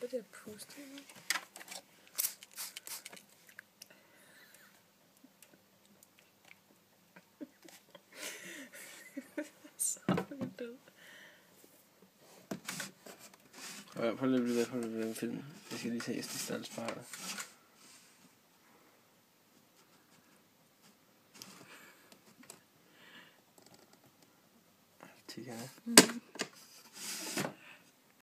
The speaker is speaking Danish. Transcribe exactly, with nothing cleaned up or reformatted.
det der puste nu. Så er vi død. Ja, prøv lige at blive ved på den film. Jeg skal lige se, hvis de stadig sparer det. Tiggerne. Mm.